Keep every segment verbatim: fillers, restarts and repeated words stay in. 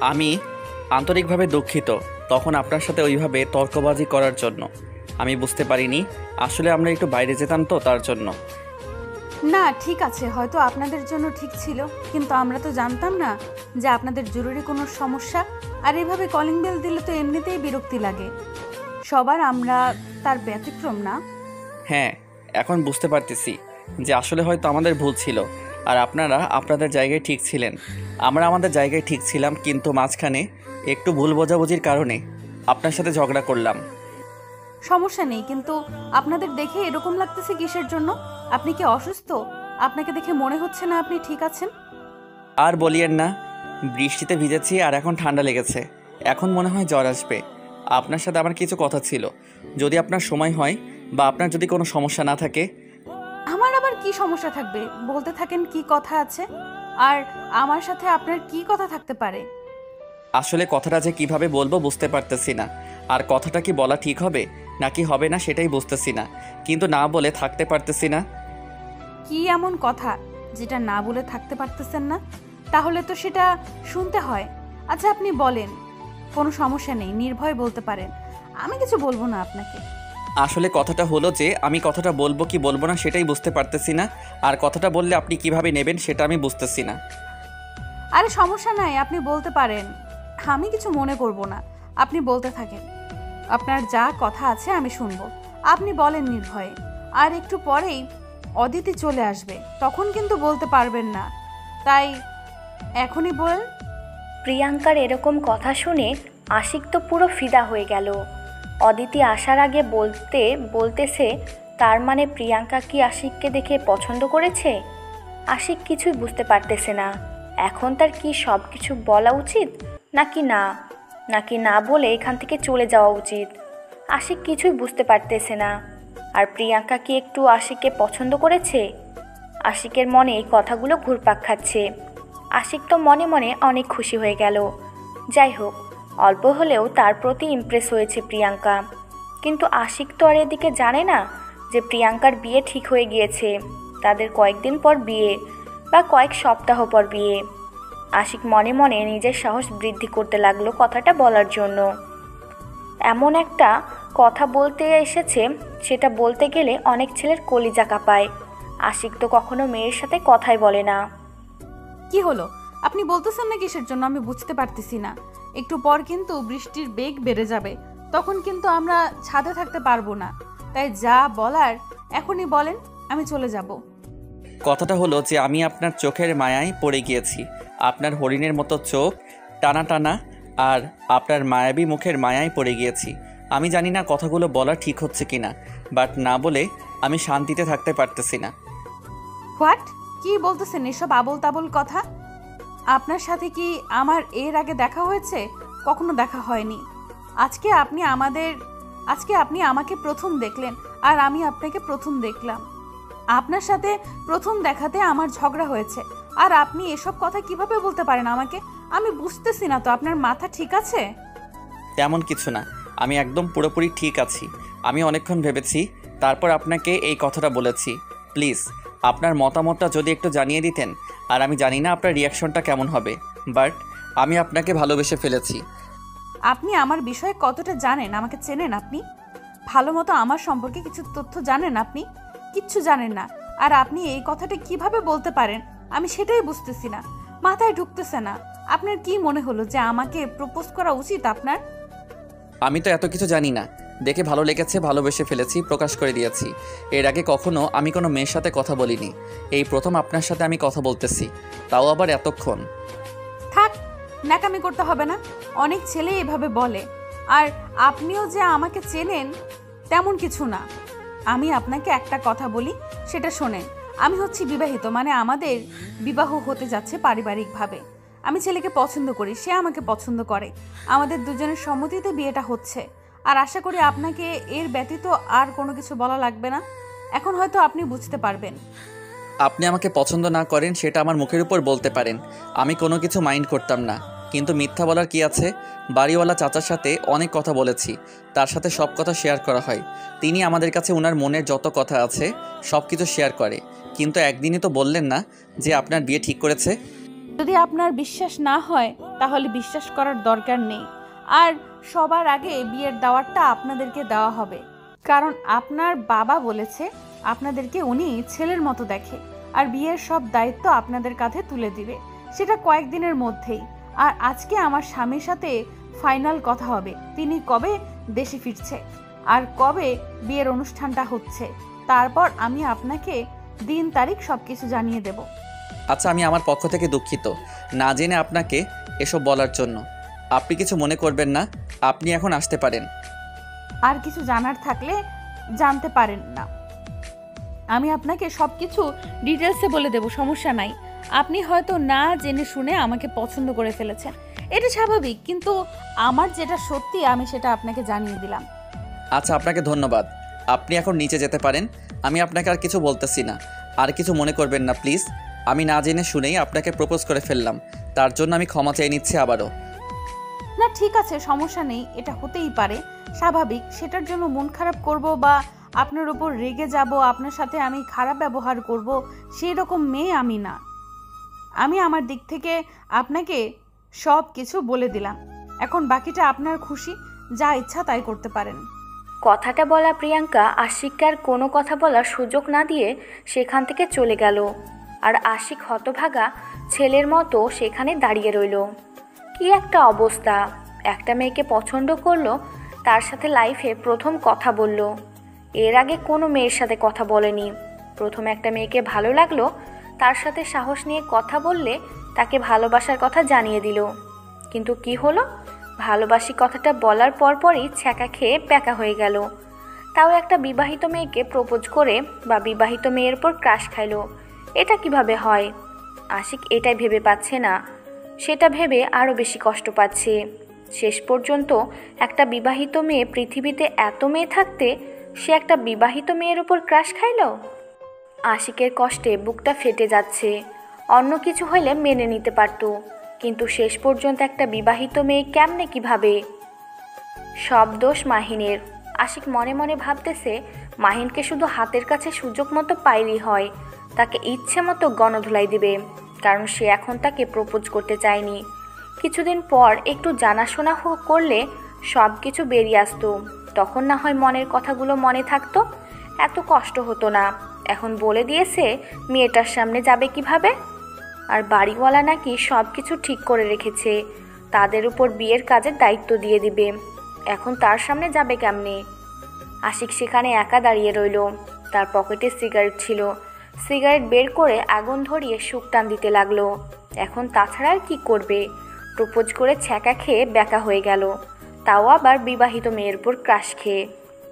আমি আন্তরিকভাবে দুঃখিত তখন আপনার সাথে ওইভাবে তর্কবাজি করার জন্য। আমি বুঝতে পারিনি আসলে আমরা একটু বাইরে যেতাম তো তার জন্য। না ঠিক আছে, হয়তো আপনাদের জন্য ঠিক ছিল, কিন্তু আমরা তো জানতাম না যে আপনাদের জরুরি কোনো সমস্যা। আর এভাবে কলিং বেল দিলে তো এমনিতেই বিরক্তি লাগে সবার, আমরা তার ব্যতিক্রম না। হ্যাঁ, এখন বুঝতে পারতেছি যে আসলে হয়তো আমাদের ভুল ছিল আর আপনারা আপনাদের জায়গায় ঠিক ছিলেন, আমরা আমাদের জায়গায় ঠিক ছিলাম, কিন্তু মাঝখানে একটু ভুল বোঝাবুঝির কারণে আপনার সাথে ঝগড়া করলাম। সমস্যা নেই, কিন্তু আপনাদের দেখে এরকম লাগতেছে কিসের জন্য? আপনি কি অসুস্থ? আপনাকে দেখে মনে হচ্ছে না আপনি ঠিক আছেন। আর বলিয়েন না, বৃষ্টিতে ভিজেছি আর এখন ঠান্ডা লেগেছে, এখন মনে হয় জ্বর আসবে। আপনার সাথে আমার কিছু কথা ছিল, যদি আপনার সময় হয় বা আপনার যদি কোনো সমস্যা না থাকে। আমার আবার কি সমস্যা থাকবে? বলতে থাকেন কি কথা আছে। আর আমার সাথে আপনার কি কথা থাকতে পারে? আসলে কথাটা যে কিভাবে বলবো বুঝতে পারতেছি না, আর কথাটা কি বলা ঠিক হবে নাকি হবে না সেটাই বুঝতেছি না, কিন্তু না বলে থাকতে পারতেছি না। কি এমন কথা যেটা না বলে থাকতে পারতেছেন না? তাহলে তো সেটা শুনতে হয়। আচ্ছা আপনি বলেন, কোনো সমস্যা নেই, নির্ভয় বলতে পারেন, আমি কিছু বলবো না আপনাকে। আসলে কথাটা হলো যে আমি কথাটা বলবো কি বলবো না সেটাই বুঝতে পারতেছি না, আর কথাটা বললে আপনি কিভাবে নেবেন সেটা আমি বুঝতেছি না। আরে সমস্যা নাই, আপনি বলতে পারেন, আমি কিছু মনে করব না। আপনি বলতে থাকেন, আপনার যা কথা আছে আমি শুনবো। আপনি বলেন নির্ভয়ে। আর একটু পরেই অদিতি চলে আসবে, তখন কিন্তু বলতে পারবেন না, তাই এখনই বলেন। প্রিয়াঙ্কার এরকম কথা শুনে আশিক তো পুরো ফিদা হয়ে গেল। অদিতি আসার আগে বলতে বলতেছে, তার মানে প্রিয়াঙ্কা কি আশিককে দেখে পছন্দ করেছে? আশিক কিছুই বুঝতে পারতেছে না, এখন তার কি সব কিছু বলা উচিত নাকি না নাকি না বলে এখান থেকে চলে যাওয়া উচিত। আশিক কিছুই বুঝতে পারতেছে না। আর প্রিয়াঙ্কা কি একটু আশিককে পছন্দ করেছে? আশিকের মনে এই কথাগুলো ঘুরপাক খাচ্ছে। আশিক তো মনে মনে অনেক খুশি হয়ে গেল। যাই হোক, অল্প হলেও তার প্রতি ইমপ্রেস হয়েছে প্রিয়াঙ্কা। কিন্তু আশিক তো আর এদিকে জানে না যে প্রিয়াঙ্কার বিয়ে ঠিক হয়ে গিয়েছে, তাদের কয়েকদিন পর বিয়ে বা কয়েক সপ্তাহ পর বিয়ে। আশিক মনে মনে নিজের সাহস বৃদ্ধি করতে লাগলো কথাটা বলার জন্য। এমন একটা কথা বলতে এসেছে, সেটা বলতে গেলে অনেক ছেলের কলিজা কাঁপায়। আশিক তো কখনো মেয়ের সাথে কথাই বলে না। কি হলো? আপনি বলতেছেন না কিসের জন্য আমি বুঝতে পারতেছি না। একটু পর কিন্তু বৃষ্টির বেগ বেড়ে যাবে, তখন কিন্তু আমরা ছাদে থাকতে পারবো না। তাই যা বলার এখনই বলেন, আমি চলে যাব। কথাটা হলো যে আমি আপনার চোখের মায়ায় পড়ে গিয়েছি, আপনার হরিণের মতো চোখ টানা টানা, আর আপনার মায়াবী মুখের মায়ায় পড়ে গিয়েছি। আমি জানি না কথাগুলো বলা ঠিক হচ্ছে কিনা, বাট না বলে আমি শান্তিতে থাকতে পারতেছি না। হোয়াট? কি বলতেছেন এসব আবোল তাবোল কথা? আপনার সাথে কি আমার এর আগে দেখা হয়েছে? কখনো দেখা হয়নি। আজকে আপনি আমাদের আজকে আপনি আমাকে প্রথম দেখলেন, আর আমি আপনাকে প্রথম দেখলাম। আপনার সাথে প্রথম দেখাতে আমার ঝগড়া হয়েছে, আর আপনি এসব কথা কিভাবে বলতে পারেন আমাকে? আমি বুঝতেছি না তো, আপনার মাথা ঠিক আছে? তেমন কিছু না, আমি একদম পুরোপুরি ঠিক আছি। আমি অনেকক্ষণ ভেবেছি, তারপর আপনাকে এই কথাটা বলেছি। প্লিজ আপনার মতামতটা যদি একটু জানিয়ে দিতেন। আর আমি জানি না আপনার রিয়াকশনটা কেমন হবে, বাট আমি আপনাকে ভালোবেসে ফেলেছি। আপনি আমার বিষয়ে কতটা জানেন? আমাকে চেনেন আপনি? ভালো মতো আমার সম্পর্কে কিছু তথ্য জানেন আপনি? কিচ্ছু জানেন না। আর আপনি এই কথাটা কিভাবে বলতে পারেন আমি সেটাই বুঝতেছি না, মাথায় ঢুকতেছে না। আপনার কি মনে হলো যে আমাকে প্রপোজ করা উচিত আপনার? আমি তো এত কিছু জানি না, দেখে ভালো লেগেছে, ভালোবেসে ফেলেছি, প্রকাশ করে দিয়েছি। এর আগে কখনো আমি কোনো মেয়ের সাথে কথা বলিনি, এই প্রথম আপনার সাথে আমি কথা বলতেছি, তাও আবার এতক্ষণ। থাক, ন্যাকামি করতে হবে না। অনেক ছেলে এভাবে বলে। আর আপনিও যে আমাকে চেনেন তেমন কিছু না। আমি আপনাকে একটা কথা বলি, সেটা শোনেন। আমি হচ্ছি বিবাহিত, মানে আমাদের বিবাহ হতে যাচ্ছে পারিবারিকভাবে। আমি ছেলেকে পছন্দ করি, সে আমাকে পছন্দ করে। আমাদের দুজনের সম্মতিতে বিয়েটা হচ্ছে। আর আশা করি আপনাকে এর ব্যতীত আর কোনো কিছু বলা লাগবে না। এখন হয়তো আপনি বুঝতে পারবেন। আপনি আমাকে পছন্দ না করেন সেটা আমার মুখের উপর বলতে পারেন, আমি কোনো কিছু মাইন্ড করতাম না, কিন্তু মিথ্যা বলার কি আছে? বাড়িওয়ালা চাচার সাথে অনেক কথা বলেছি, তার সাথে সব কথা শেয়ার করা হয়। তিনি আমাদের কাছে ওনার মনের যত কথা আছে সব কিছু শেয়ার করে, কিন্তু একদিনই তো বললেন না যে আপনার বিয়ে ঠিক করেছে। যদি আপনার বিশ্বাস না হয় তাহলে বিশ্বাস করার দরকার নেই। আর সবার আগে বিয়ের দাওয়াতটা আপনাদেরকে দেওয়া হবে, কারণ আপনার বাবা বলেছে আপনাদেরকে উনি ছেলের মতো দেখে, আর বিয়ের সব দায়িত্ব আপনাদের কাঁধে তুলে দিবে, সেটা কয়েকদিনের মধ্যেই। আর আজকে আমার স্বামীর সাথে ফাইনাল কথা হবে, তিনি কবে দেশে ফিরছে আর কবে বিয়ের অনুষ্ঠানটা হচ্ছে। তারপর আমি আপনাকে দিন তারিখ সব কিছু জানিয়ে দেব। আচ্ছা, আমি আমার পক্ষ থেকে দুঃখিত না জেনে আপনাকে এসব বলার জন্য। আপনি কিছু মনে করবেন না, আপনি এখন আসতে পারেন। আর কিছু জানার থাকলে জানতে পারেন না, আমি আপনাকে সব কিছু ডিটেলসে বলে দেব, সমস্যা নাই। আপনি হয়তো না জেনে শুনে আমাকে পছন্দ করে ফেলেছেন, এটা স্বাভাবিক, কিন্তু আমার যেটা সত্যি আমি সেটা আপনাকে জানিয়ে দিলাম। আচ্ছা, আপনাকে ধন্যবাদ। আপনি এখন নিচে যেতে পারেন। আমি আপনাকে আর কিছু বলতেছি না, আর কিছু মনে করবেন না প্লিজ। আমি না জেনে শুনেই আপনাকে প্রপোজ করে ফেললাম, তার জন্য আমি ক্ষমা চেয়ে নিচ্ছি আবারও। না ঠিক আছে, সমস্যা নেই, এটা হতেই পারে, স্বাভাবিক। সেটার জন্য মন খারাপ করব বা আপনার উপর রেগে যাব, আপনার সাথে আমি খারাপ ব্যবহার করব, সেই রকম মেয়ে আমি না। আমি আমার দিক থেকে আপনাকে সব কিছু বলে দিলাম, এখন বাকিটা আপনার খুশি, যা ইচ্ছা তাই করতে পারেন। কথাটা বলা প্রিয়াঙ্কা আশিককে আর কোনো কথা বলার সুযোগ না দিয়ে সেখান থেকে চলে গেল। আর আশিক হতভাগা ছেলের মতো সেখানে দাঁড়িয়ে রইল। কি একটা অবস্থা! একটা মেয়েকে পছন্দ করলো, তার সাথে লাইফে প্রথম কথা বলল। এর আগে কোনো মেয়ের সাথে কথা বলেনি। প্রথম একটা মেয়েকে ভালো লাগলো, তার সাথে সাহস নিয়ে কথা বললে তাকে ভালোবাসার কথা জানিয়ে দিল। কিন্তু কি হলো? ভালোবাসি কথাটা বলার পরপরই ছ্যাঁকা খেয়ে প্যাকা হয়ে গেল। তাও একটা বিবাহিত মেয়েকে প্রপোজ করে বা বিবাহিত মেয়ের উপর ক্রাশ খাইল। এটা কিভাবে হয়? আশিক এটাই ভেবে পাচ্ছে না, সেটা ভেবে আরও বেশি কষ্ট পাচ্ছে। শেষ পর্যন্ত একটা বিবাহিত মেয়ে পৃথিবীতে এত মেয়ে থাকতে সে একটা বিবাহিত মেয়ের উপর ক্রাশ খাইল। আশিকের কষ্টে বুকটা ফেটে যাচ্ছে। অন্য কিছু হইলে মেনে নিতে পারত, কিন্তু শেষ পর্যন্ত একটা বিবাহিত মেয়ে কেমনে কিভাবে? সব দোষ মাহিনের। আশিক মনে মনে ভাবতেছে মাহিনকে শুধু হাতের কাছে সুযোগ মতো পাইলেই হয়, তাকে ইচ্ছে মতো গণধুলাই দিবে, কারণ সে এখন তাকে প্রপোজ করতে চায়নি। কিছুদিন পর একটু জানাশোনা করলে সব কিছু বেরিয়ে আসতো, তখন না হয় মনের কথাগুলো মনে থাকতো, এত কষ্ট হতো না। এখন বলে দিয়েছে মেয়েটার সামনে যাবে কিভাবে? আর বাড়িওয়ালা নাকি সব কিছু ঠিক করে রেখেছে, তাদের উপর বিয়ের কাজের দায়িত্ব দিয়ে দিবে। এখন তার সামনে যাবে কেমনে? আশিক সেখানে একা দাঁড়িয়ে রইল। তার পকেটে সিগারেট ছিল, সিগারেট বের করে আগুন ধরিয়ে শুক টান দিতে লাগলো। এখন তাছাড়া আর কি করবে? প্রপোজ করে ছ্যাঁকা খেয়ে ব্যাকা হয়ে গেল, তাও আবার বিবাহিত মেয়ের উপর ক্রাশ খেয়ে।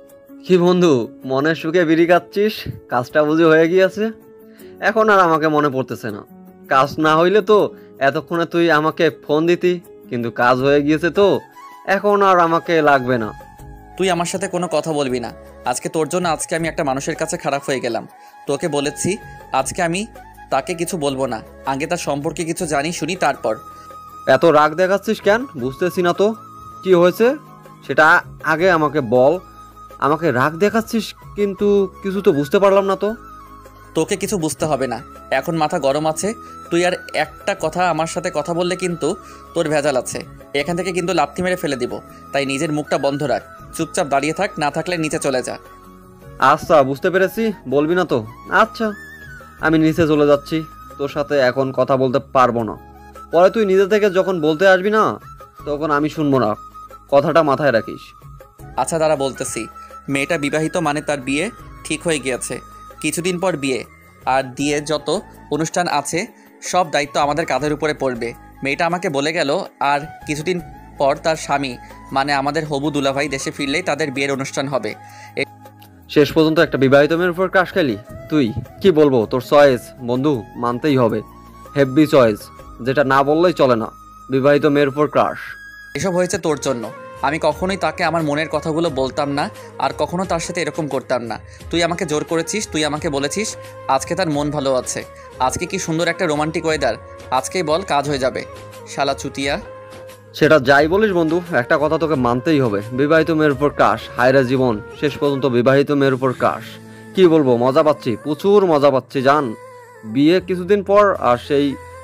কি বন্ধু, মনের সুখে বিড়ি খাচ্ছিস? কাজটা বুঝি হয়ে গিয়েছে? এখন আর আমাকে মনে পড়তেছে না। কাজ না হইলে তো এতক্ষণে তুই আমাকে ফোন দিতি, কিন্তু কাজ হয়ে গিয়েছে তো এখন আর আমাকে লাগবে না। তুই আমার সাথে কোনো কথা বলবি না। আজকে তোর জন্য আজকে আমি একটা মানুষের কাছে খারাপ হয়ে গেলাম। তোকে বলেছি আজকে আমি তাকে কিছু বলবো না, আগে তার সম্পর্কে কিছু জানি শুনি তারপর। এত রাগ দেখাচ্ছিস কেন? বুঝতেছি না তো কি হয়েছে, সেটা আগে আমাকে বল। আমাকে রাগ দেখাচ্ছিস কিন্তু কিছু তো বুঝতে পারলাম না তো। তোকে কিছু বুঝতে হবে না, এখন মাথা গরম আছে। তুই আর একটা কথা আমার সাথে কথা বললে কিন্তু তোর ভেজাল আছে, এখান থেকে কিন্তু লাথি মেরে ফেলে দিব। তাই নিজের মুখটা বন্ধ রাখ, চুপচাপ দাঁড়িয়ে থাক, না থাকলে নিচে চলে যা। আচ্ছা, বুঝতে পেরেছি, বলবি না তো। আচ্ছা, আমি নিচে চলে যাচ্ছি, তোর সাথে এখন কথা বলতে পারবো না। পরে তুই নিজে থেকে যখন বলতে আসবি না তখন আমি শুনবো না, কথাটা মাথায় রাখিস। আচ্ছা দাঁড়া, বলতেছি। মেয়েটা বিবাহিত মানে তার বিয়ে ঠিক হয়ে গিয়েছে, কিছুদিন পর বিয়ে। আর দিয়ে যত অনুষ্ঠান আছে সব দায়িত্ব আমাদের কাঁধের উপরে পড়বে। মেয়েটা আমাকে বলে গেল আর কিছুদিন পর তার স্বামী মানে আমাদের হবু দুলাভাই দেশে ফিরলেই তাদের বিয়ের অনুষ্ঠান হবে। শেষ পর্যন্ত একটা বিবাহিত মেয়ের উপর ক্রাশ খেলি তুই? কি বলবো, তোর চয়েস বন্ধু, মানতেই হবে। হেভি চয়েস, যেটা না বললেই চলে না। বিবাহিত মেয়ের উপর ক্রাশ। এসব হয়েছে তোর জন্য। আমি কখনোই তাকে আমার মনের কথাগুলো বলতাম না, আর কখনো তার সাথে এরকম করতাম না। তুই আমাকে জোর করেছিস, তুই আমাকে বলেছিস আজকে তার মন ভালো আছে। আজকে কি সুন্দর একটা রোমান্টিক ওয়েদার, আজকেই বল কাজ হয়ে যাবে। শালা চুতিয়া। সেটা যাই বলিস বন্ধু, একটা কথা তোকে মানতেই হবে। বিবাহিত মেয়ের উপর ক্রাশ, হায়রা জীবন, শেষ পর্যন্ত বিবাহিত মেয়ের উপর ক্রাশ। কি বলবো, মজা পাচ্ছি, প্রচুর মজা পাচ্ছি জান। বিয়ে কিছুদিন পর আর সেই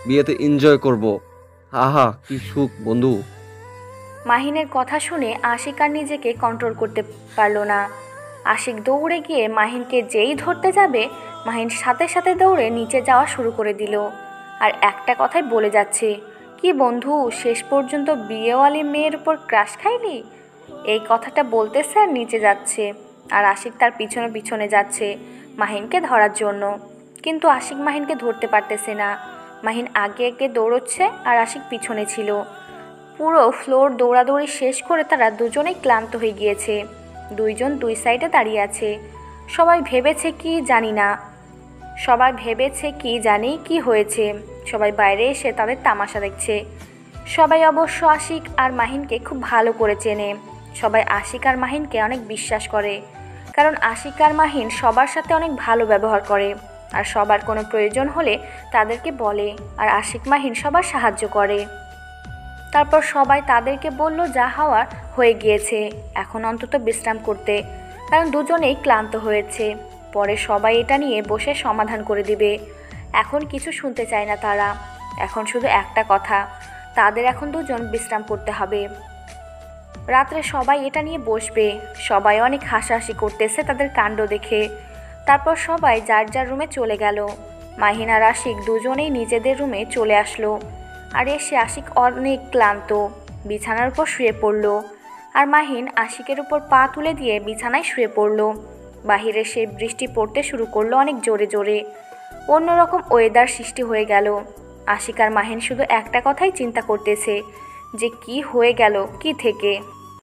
বিয়েতে এনজয় করব। আহা কি সুখ বন্ধু। মাহিনের কথা শুনে আশিক আর নিজেকে কন্ট্রোল করতে পারল না। আশিক দৌড়ে গিয়ে মাহিনকে যেই ধরতে যাবে, মাহিন সাথে সাথে দৌড়ে নিচে যাওয়া শুরু করে দিল। আর একটা কথাই বলে যাচ্ছে, কি বন্ধু, শেষ পর্যন্ত বিয়েওয়ালি মেয়ের উপর ক্রাশ খাইলি? এই কথাটা বলতেছে আর নিচে যাচ্ছে। আর আশিক তার পিছনে পিছনে যাচ্ছে মাহিনকে ধরার জন্য, কিন্তু আশিক মাহিনকে ধরতে পারতেছে না। মাহিন আগে আগে দৌড়চ্ছে আর আশিক পিছনে ছিল। পুরো ফ্লোর দৌড়াদৌড়ি শেষ করে তারা দুজনেই ক্লান্ত হয়ে গিয়েছে। দুইজন দুই সাইডে দাঁড়িয়ে আছে। সবাই ভেবেছে কি জানি না সবাই ভেবেছে কি জানি কি হয়েছে। সবাই বাইরে এসে তাদের তামাশা দেখছে। সবাই অবশ্য আশিক আর মাহিনকে খুব ভালো করে চেনে। সবাই আশিক আর মাহিনকে অনেক বিশ্বাস করে, কারণ আশিক আর মাহিন সবার সাথে অনেক ভালো ব্যবহার করে আর সবার কোনো প্রয়োজন হলে তাদেরকে বলে, আর আশিক মাহিন সবার সাহায্য করে। তারপর সবাই তাদেরকে বলল যা হওয়ার হয়ে গিয়েছে, এখন অন্তত বিশ্রাম করতে, কারণ দুজনেই ক্লান্ত হয়েছে। পরে সবাই এটা নিয়ে বসে সমাধান করে দিবে। এখন কিছু শুনতে চায় না তারা। এখন শুধু একটা কথা, তাদের এখন দুজন বিশ্রাম করতে হবে। রাত্রে সবাই এটা নিয়ে বসবে। সবাই অনেক হাসাহাসি করতেছে তাদের কাণ্ড দেখে। তারপর সবাই যার যার রুমে চলে গেল। মাহিন আর আশিক দুজনেই নিজেদের রুমে চলে আসলো। আর এসে আশিক অনেক ক্লান্ত, বিছানার উপর শুয়ে পড়ল। আর মাহিন আশিকের উপর পা তুলে দিয়ে বিছানায় শুয়ে পড়ল। বাহিরে সে বৃষ্টি পড়তে শুরু করলো অনেক জোরে জোরে। অন্যরকম ওয়েদার সৃষ্টি হয়ে গেল। আশিক আর মাহিন শুধু একটা কথাই চিন্তা করতেছে যে কি হয়ে গেল কি থেকে।